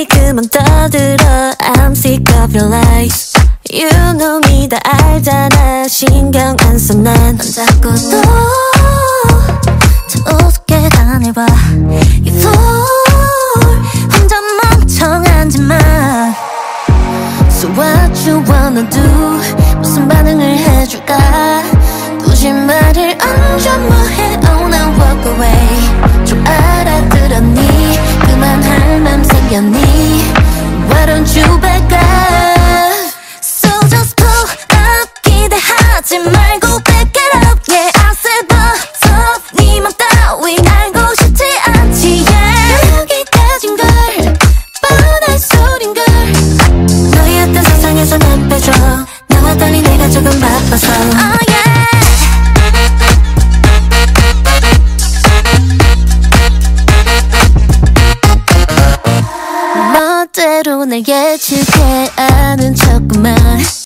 baby 그만 떠들어 I'm sick of your lies You know me 다 알잖아 신경 안 써 난 자꾸 너 더 우습게 다내봐 You fool 혼자 멍청한지 마 So what you wanna do 무슨 반응을 해줄까 굳이 말을 얹어 뭐해 Oh now walk away 좀 알아들었니 그만할 맘 생겼니 Why don't you back up So just pull up 기대하지 말고 back it up Yeah I said bust up 네 맘 따위 알고 싶지 않지 Yeah 여기까진 걸 뻔한 소린 걸 너였던 세상에서 난 빼줘 나와 달리 내가 조금 바빠서 Oh yeah 멋대로 날 예측해 아는 척만